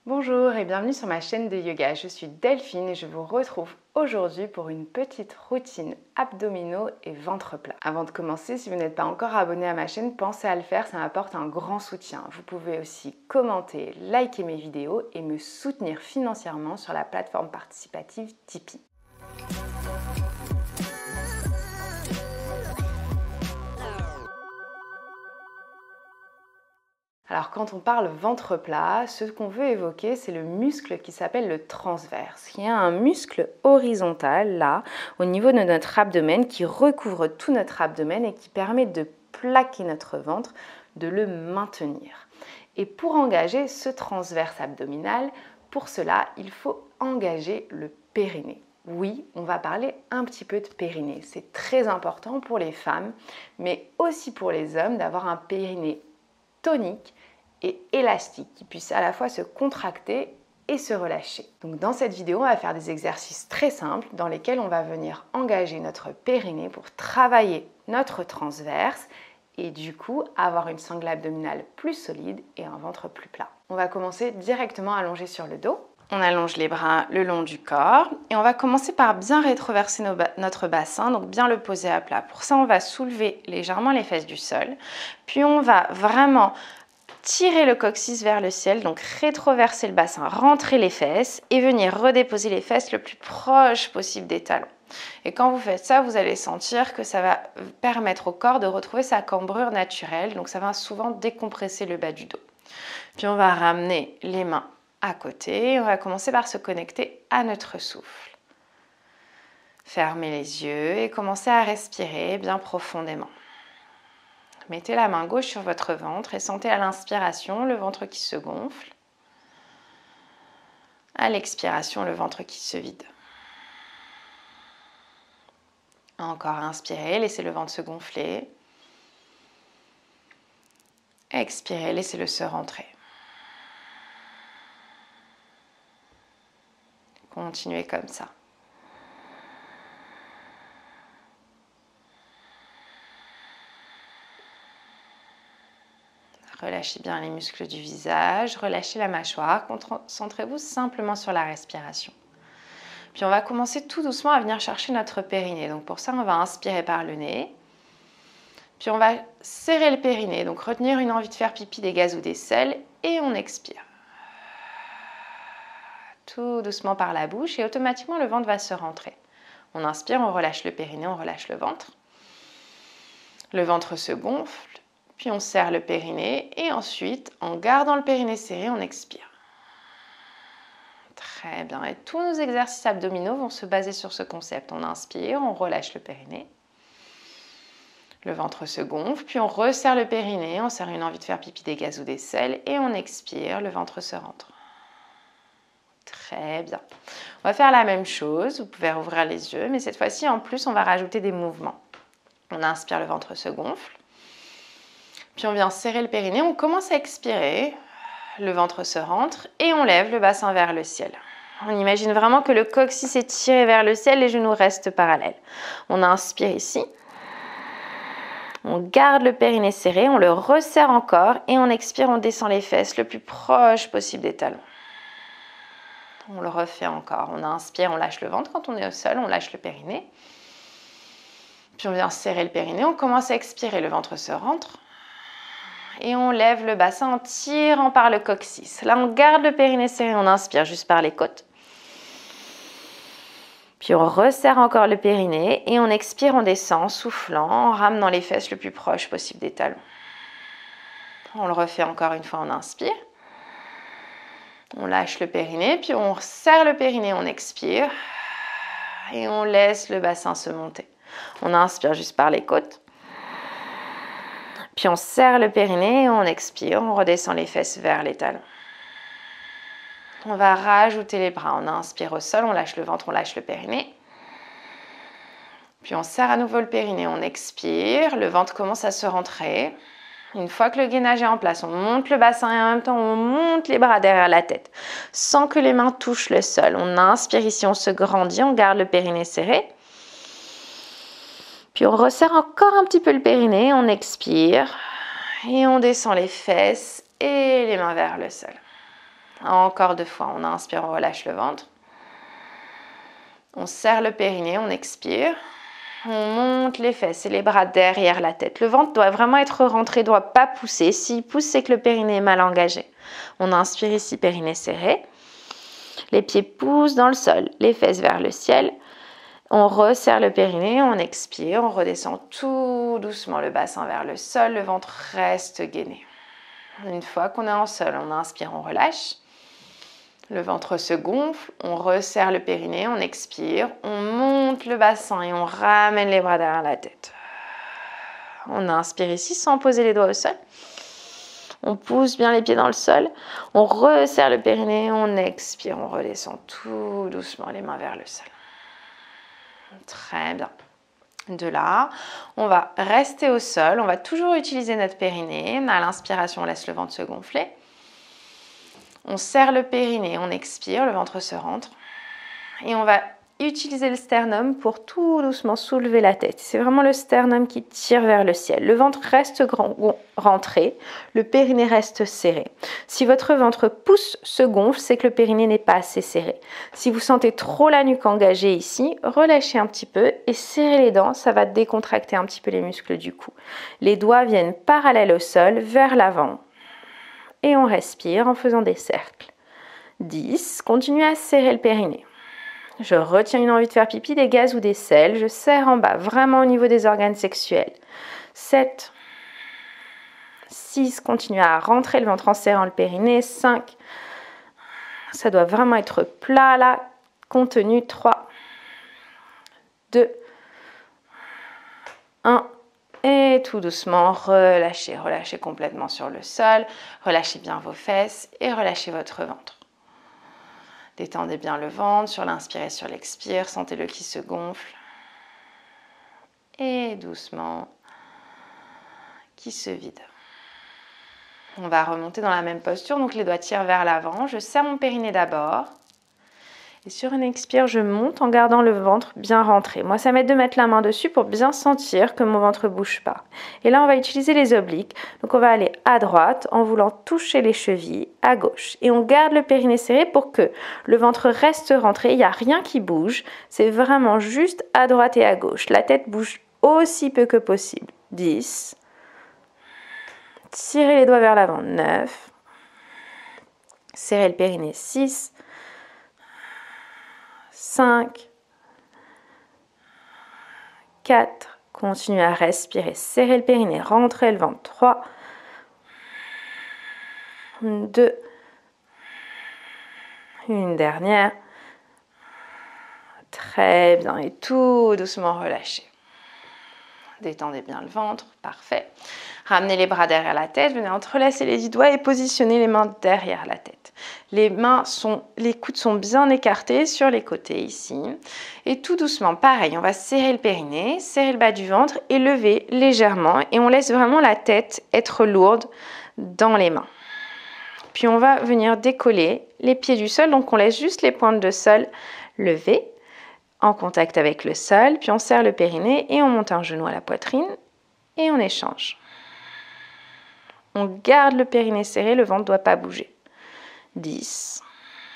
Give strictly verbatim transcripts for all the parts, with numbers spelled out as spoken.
Bonjour et bienvenue sur ma chaîne de yoga. Je suis Delphine et je vous retrouve aujourd'hui pour une petite routine abdominaux et ventre plat. Avant de commencer, si vous n'êtes pas encore abonné à ma chaîne, pensez à le faire, ça m'apporte un grand soutien. Vous pouvez aussi commenter, liker mes vidéos et me soutenir financièrement sur la plateforme participative Tipeee. Alors quand on parle ventre plat, ce qu'on veut évoquer, c'est le muscle qui s'appelle le transverse. Il y a un muscle horizontal là, au niveau de notre abdomen, qui recouvre tout notre abdomen et qui permet de plaquer notre ventre, de le maintenir. Et pour engager ce transverse abdominal, pour cela, il faut engager le périnée. Oui, on va parler un petit peu de périnée. C'est très important pour les femmes, mais aussi pour les hommes d'avoir un périnée tonique et élastique qui puisse à la fois se contracter et se relâcher. Donc dans cette vidéo, on va faire des exercices très simples dans lesquels on va venir engager notre périnée pour travailler notre transverse et du coup avoir une sangle abdominale plus solide et un ventre plus plat. On va commencer directement allongé sur le dos. On allonge les bras le long du corps et on va commencer par bien rétroverser nos ba- notre bassin, donc bien le poser à plat. Pour ça, on va soulever légèrement les fesses du sol, puis on va vraiment tirer le coccyx vers le ciel, donc rétroverser le bassin, rentrer les fesses et venir redéposer les fesses le plus proche possible des talons. Et quand vous faites ça, vous allez sentir que ça va permettre au corps de retrouver sa cambrure naturelle, donc ça va souvent décompresser le bas du dos. Puis on va ramener les mains à côté, on va commencer par se connecter à notre souffle. Fermez les yeux et commencez à respirer bien profondément. Mettez la main gauche sur votre ventre et sentez à l'inspiration le ventre qui se gonfle. À l'expiration, le ventre qui se vide. Encore inspirez, laissez le ventre se gonfler. Expirez, laissez-le se rentrer. Continuez comme ça. Relâchez bien les muscles du visage, relâchez la mâchoire, concentrez-vous simplement sur la respiration. Puis on va commencer tout doucement à venir chercher notre périnée. Donc pour ça, on va inspirer par le nez. Puis on va serrer le périnée, donc retenir une envie de faire pipi, des gaz ou des selles, et on expire. Tout doucement par la bouche et automatiquement le ventre va se rentrer. On inspire, on relâche le périnée, on relâche le ventre. Le ventre se gonfle. Puis on serre le périnée et ensuite, en gardant le périnée serré, on expire. Très bien. Et tous nos exercices abdominaux vont se baser sur ce concept. On inspire, on relâche le périnée. Le ventre se gonfle, puis on resserre le périnée, on serre une envie de faire pipi, des gaz ou des selles et on expire, le ventre se rentre. Très bien. On va faire la même chose, vous pouvez rouvrir les yeux, mais cette fois-ci, en plus, on va rajouter des mouvements. On inspire, le ventre se gonfle. Puis on vient serrer le périnée, on commence à expirer, le ventre se rentre et on lève le bassin vers le ciel. On imagine vraiment que le coccyx est tiré vers le ciel, les genoux restent parallèles. On inspire ici, on garde le périnée serré, on le resserre encore et on expire, on descend les fesses le plus proche possible des talons. On le refait encore, on inspire, on lâche le ventre, quand on est au sol, on lâche le périnée. Puis on vient serrer le périnée, on commence à expirer, le ventre se rentre. Et on lève le bassin en tirant par le coccyx. Là, on garde le périnée serré, on inspire juste par les côtes. Puis on resserre encore le périnée et on expire, on descend en soufflant, en ramenant les fesses le plus proche possible des talons. On le refait encore une fois, on inspire. On lâche le périnée, puis on serre le périnée, on expire. Et on laisse le bassin se monter. On inspire juste par les côtes. Puis on serre le périnée, on expire, on redescend les fesses vers les talons. On va rajouter les bras. On inspire au sol, on lâche le ventre, on lâche le périnée. Puis on serre à nouveau le périnée, on expire, le ventre commence à se rentrer. Une fois que le gainage est en place, on monte le bassin et en même temps on monte les bras derrière la tête sans que les mains touchent le sol. On inspire ici, on se grandit, on garde le périnée serré. Puis on resserre encore un petit peu le périnée, on expire et on descend les fesses et les mains vers le sol. Encore deux fois, on inspire, on relâche le ventre. On serre le périnée, on expire. On monte les fesses et les bras derrière la tête. Le ventre doit vraiment être rentré, ne doit pas pousser. S'il pousse, c'est que le périnée est mal engagé. On inspire ici, périnée serré. Les pieds poussent dans le sol, les fesses vers le ciel. On resserre le périnée, on expire, on redescend tout doucement le bassin vers le sol. Le ventre reste gainé. Une fois qu'on est en sol, on inspire, on relâche. Le ventre se gonfle, on resserre le périnée, on expire, on monte le bassin et on ramène les bras derrière la tête. On inspire ici sans poser les doigts au sol. On pousse bien les pieds dans le sol. On resserre le périnée, on expire, on redescend tout doucement les mains vers le sol. Très bien. De là, on va rester au sol. On va toujours utiliser notre périnée. À l'inspiration, on laisse le ventre se gonfler. On serre le périnée, on expire, le ventre se rentre. Et on va utiliser le sternum pour tout doucement soulever la tête. C'est vraiment le sternum qui tire vers le ciel. Le ventre reste grand, rentré, le périnée reste serré. Si votre ventre pousse, se gonfle, c'est que le périnée n'est pas assez serré. Si vous sentez trop la nuque engagée ici, relâchez un petit peu et serrez les dents. Ça va décontracter un petit peu les muscles du cou. Les doigts viennent parallèles au sol, vers l'avant. Et on respire en faisant des cercles. dix. Continuez à serrer le périnée. Je retiens une envie de faire pipi, des gaz ou des selles. Je serre en bas, vraiment au niveau des organes sexuels. sept. six. Continuez à rentrer le ventre en serrant le périnée. cinq. Ça doit vraiment être plat là. Contenu. trois. deux. un. Et tout doucement, relâchez, relâchez complètement sur le sol, relâchez bien vos fesses et relâchez votre ventre. Détendez bien le ventre sur l'inspire et sur l'expire, sentez-le qui se gonfle. Et doucement, qui se vide. On va remonter dans la même posture, donc les doigts tirent vers l'avant. Je serre mon périnée d'abord. Et sur une expire, je monte en gardant le ventre bien rentré. Moi, ça m'aide de mettre la main dessus pour bien sentir que mon ventre ne bouge pas. Et là, on va utiliser les obliques. Donc, on va aller à droite en voulant toucher les chevilles, à gauche. Et on garde le périnée serré pour que le ventre reste rentré. Il n'y a rien qui bouge. C'est vraiment juste à droite et à gauche. La tête bouge aussi peu que possible. dix. Tirez les doigts vers l'avant. neuf. Serrez le périnée. six. cinq, quatre, continuez à respirer, serrez le périnée, rentrez le ventre, trois, deux, une dernière, très bien, et tout doucement relâchez. Détendez bien le ventre, parfait. Ramenez les bras derrière la tête, venez entrelacer les dix doigts et positionnez les mains derrière la tête. Les mains sont, les coudes sont bien écartés sur les côtés ici. Et tout doucement, pareil, on va serrer le périnée, serrer le bas du ventre et lever légèrement. Et on laisse vraiment la tête être lourde dans les mains. Puis on va venir décoller les pieds du sol, donc on laisse juste les pointes de sol levées en contact avec le sol. Puis on serre le périnée et on monte un genou à la poitrine et on échange. On garde le périnée serré, le ventre ne doit pas bouger. dix,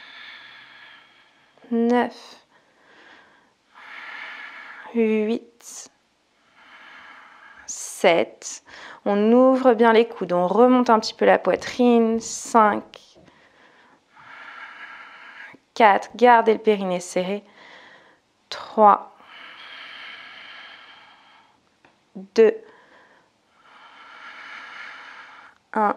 neuf, huit, sept. On ouvre bien les coudes, on remonte un petit peu la poitrine. cinq, quatre, gardez le périnée serré. trois, deux, un.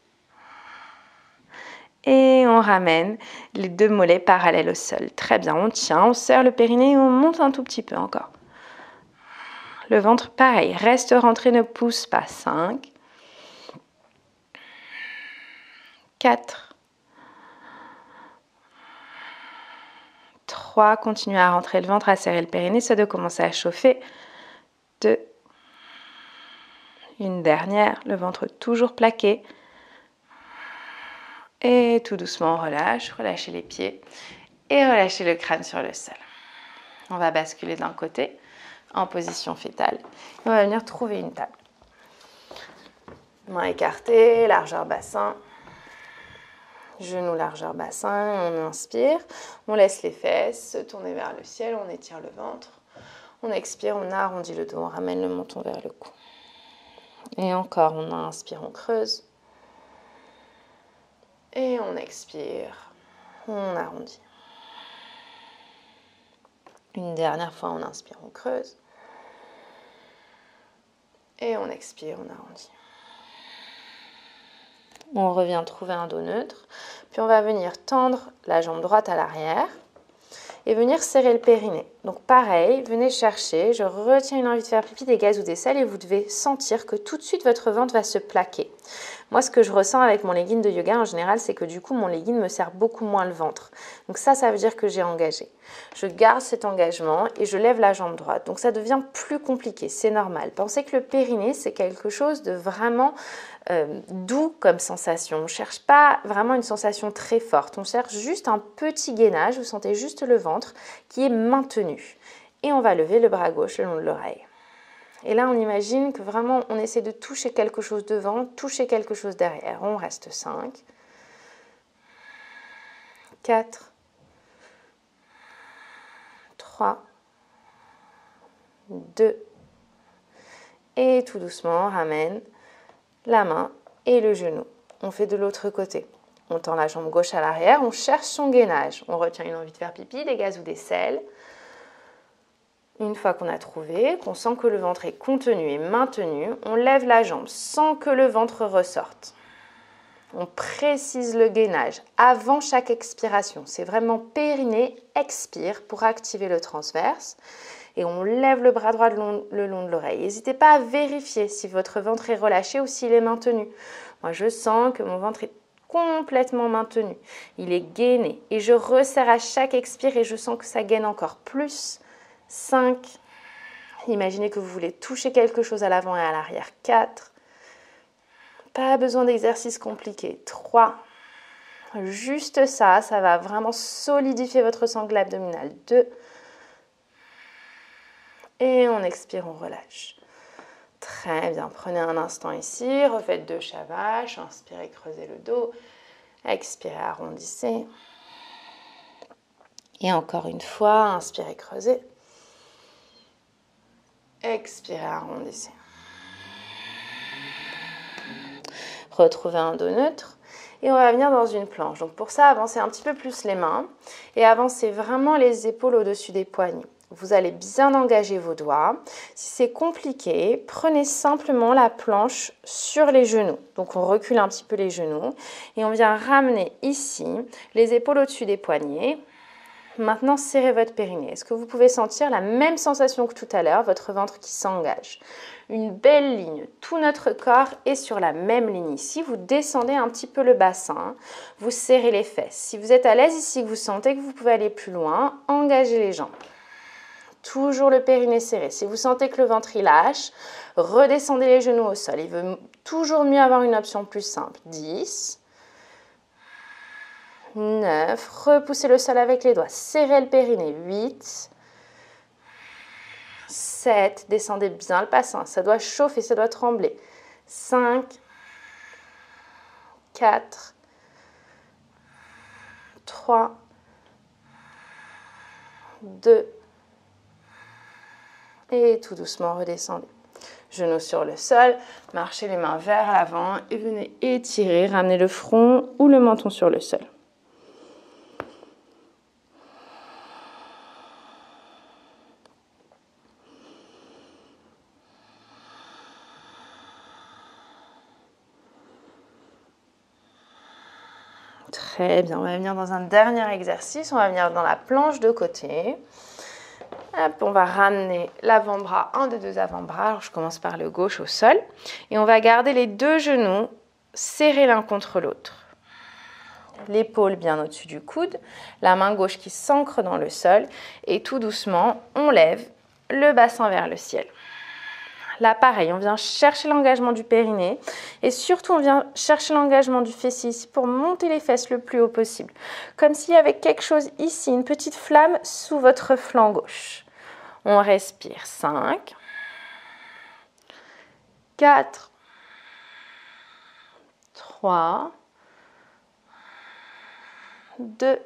Et on ramène les deux mollets parallèles au sol. Très bien, on tient, on serre le périnée et on monte un tout petit peu encore. Le ventre, pareil, reste rentré, ne pousse pas. cinq, quatre, trois, continuez à rentrer le ventre, à serrer le périnée, ça doit commencer à chauffer. deux, une dernière, le ventre toujours plaqué. Et tout doucement, on relâche, relâchez les pieds et relâchez le crâne sur le sol. On va basculer d'un côté en position fétale. Et on va venir trouver une table. Mains écartées, largeur bassin. Genoux largeur bassin, on inspire, on laisse les fesses se tourner vers le ciel, on étire le ventre. On expire, on arrondit le dos, on ramène le menton vers le cou. Et encore, on inspire, on creuse. Et on expire, on arrondit. Une dernière fois, on inspire, on creuse. Et on expire, on arrondit. On revient trouver un dos neutre. Puis on va venir tendre la jambe droite à l'arrière et venir serrer le périnée. Donc pareil, venez chercher, je retiens une envie de faire pipi, des gaz ou des sels et vous devez sentir que tout de suite votre ventre va se plaquer. Moi, ce que je ressens avec mon legging de yoga en général, c'est que du coup, mon legging me serre beaucoup moins le ventre. Donc ça, ça veut dire que j'ai engagé. Je garde cet engagement et je lève la jambe droite. Donc ça devient plus compliqué, c'est normal. Pensez que le périnée, c'est quelque chose de vraiment euh, doux comme sensation. On ne cherche pas vraiment une sensation très forte. On cherche juste un petit gainage. Vous sentez juste le ventre qui est maintenu. Et on va lever le bras gauche le long de l'oreille. Et là, on imagine que vraiment, on essaie de toucher quelque chose devant, toucher quelque chose derrière. On reste cinq, quatre, trois, deux, et tout doucement, on ramène la main et le genou. On fait de l'autre côté. On tend la jambe gauche à l'arrière, on cherche son gainage. On retient une envie de faire pipi, des gaz ou des sels. Une fois qu'on a trouvé, qu'on sent que le ventre est contenu et maintenu, on lève la jambe sans que le ventre ressorte. On précise le gainage avant chaque expiration. C'est vraiment périnée, expire pour activer le transverse. Et on lève le bras droit le long, le long de l'oreille. N'hésitez pas à vérifier si votre ventre est relâché ou s'il est maintenu. Moi, je sens que mon ventre est complètement maintenu. Il est gainé. Et je resserre à chaque expire et je sens que ça gaine encore plus. cinq. Imaginez que vous voulez toucher quelque chose à l'avant et à l'arrière. quatre. Pas besoin d'exercice compliqué. trois. Juste ça, ça va vraiment solidifier votre sangle abdominale. deux. Et on expire, on relâche. Très bien, prenez un instant ici, refaites deux shavash, inspirez, creusez le dos, expirez, arrondissez. Et encore une fois, inspirez, creusez. Expirez, arrondissez. Retrouvez un dos neutre et on va venir dans une planche. Donc pour ça, avancez un petit peu plus les mains et avancez vraiment les épaules au-dessus des poignets. Vous allez bien engager vos doigts. Si c'est compliqué, prenez simplement la planche sur les genoux. Donc on recule un petit peu les genoux et on vient ramener ici les épaules au-dessus des poignets. Maintenant, serrez votre périnée. Est-ce que vous pouvez sentir la même sensation que tout à l'heure, votre ventre qui s'engage? Une belle ligne. Tout notre corps est sur la même ligne ici. Vous descendez un petit peu le bassin, vous serrez les fesses. Si vous êtes à l'aise ici, que vous sentez que vous pouvez aller plus loin, engagez les jambes. Toujours le périnée serré. Si vous sentez que le ventre il lâche, redescendez les genoux au sol. Il veut toujours mieux avoir une option plus simple. dix, neuf, repoussez le sol avec les doigts, serrez le périnée. huit, sept, descendez bien le bassin, ça doit chauffer, ça doit trembler. cinq, quatre, trois, deux, et tout doucement redescendez. Genoux sur le sol, marchez les mains vers l'avant et venez étirer, ramenez le front ou le menton sur le sol. Très bien, on va venir dans un dernier exercice, on va venir dans la planche de côté. Hop, on va ramener l'avant-bras, un des deux avant-bras, alors je commence par le gauche au sol, et on va garder les deux genoux serrés l'un contre l'autre. L'épaule bien au-dessus du coude, la main gauche qui s'ancre dans le sol, et tout doucement, on lève le bassin vers le ciel. Là, pareil, on vient chercher l'engagement du périnée et surtout, on vient chercher l'engagement du fessier ici pour monter les fesses le plus haut possible. Comme s'il y avait quelque chose ici, une petite flamme sous votre flanc gauche. On respire. cinq, quatre, trois, deux.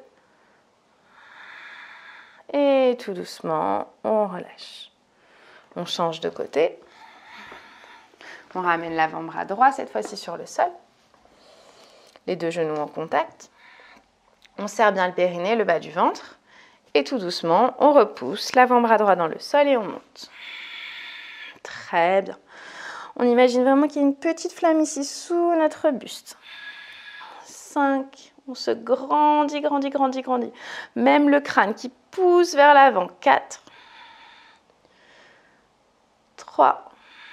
Et tout doucement, on relâche. On change de côté. On ramène l'avant-bras droit, cette fois-ci sur le sol. Les deux genoux en contact. On serre bien le périnée, le bas du ventre. Et tout doucement, on repousse l'avant-bras droit dans le sol et on monte. Très bien. On imagine vraiment qu'il y a une petite flamme ici sous notre buste. cinq. On se grandit, grandit, grandit, grandit. Même le crâne qui pousse vers l'avant. quatre. trois.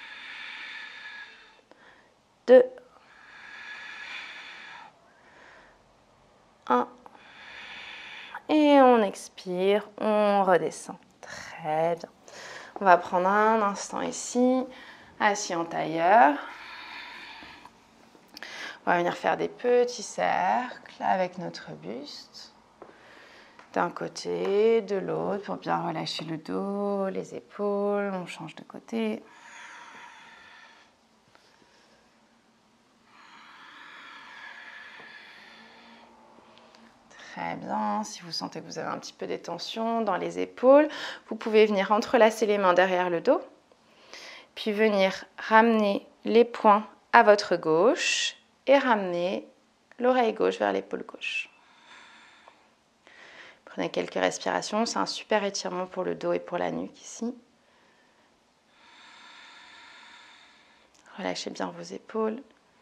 deux. un. Et on expire, on redescend. Très bien. On va prendre un instant ici, assis en tailleur. On va venir faire des petits cercles avec notre buste. D'un côté, de l'autre, pour bien relâcher le dos, les épaules. On change de côté. Très bien. Si vous sentez que vous avez un petit peu des tensions dans les épaules, vous pouvez venir entrelacer les mains derrière le dos, puis venir ramener les poings à votre gauche et ramener l'oreille gauche vers l'épaule gauche. Prenez quelques respirations, c'est un super étirement pour le dos et pour la nuque ici. Relâchez bien vos épaules.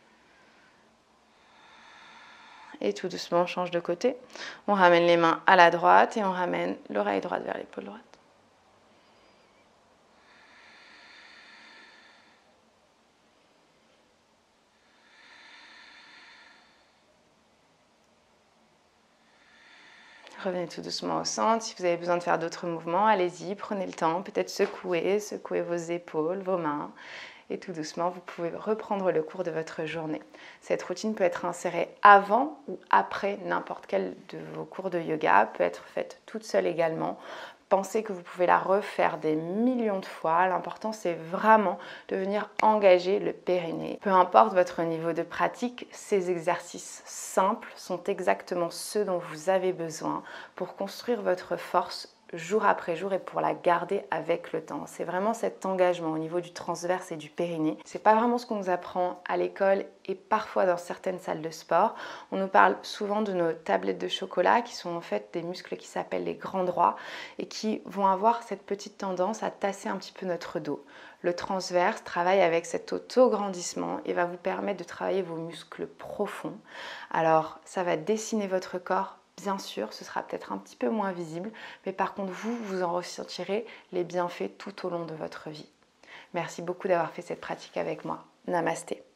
Et tout doucement, on change de côté. On ramène les mains à la droite et on ramène l'oreille droite vers l'épaule droite. Revenez tout doucement au centre. Si vous avez besoin de faire d'autres mouvements, allez-y, prenez le temps. Peut-être secouer, secouer vos épaules, vos mains. Et tout doucement, vous pouvez reprendre le cours de votre journée. Cette routine peut être insérée avant ou après n'importe quel de vos cours de yoga, peut être faite toute seule également. Pensez que vous pouvez la refaire des millions de fois. L'important, c'est vraiment de venir engager le périnée. Peu importe votre niveau de pratique, ces exercices simples sont exactement ceux dont vous avez besoin pour construire votre force jour après jour et pour la garder avec le temps. C'est vraiment cet engagement au niveau du transverse et du périnée. C'est pas vraiment ce qu'on nous apprend à l'école et parfois dans certaines salles de sport. On nous parle souvent de nos tablettes de chocolat qui sont en fait des muscles qui s'appellent les grands droits et qui vont avoir cette petite tendance à tasser un petit peu notre dos. Le transverse travaille avec cet auto-grandissement et va vous permettre de travailler vos muscles profonds. Alors ça va dessiner votre corps. Bien sûr, ce sera peut-être un petit peu moins visible, mais par contre, vous, vous en ressentirez les bienfaits tout au long de votre vie. Merci beaucoup d'avoir fait cette pratique avec moi. Namasté.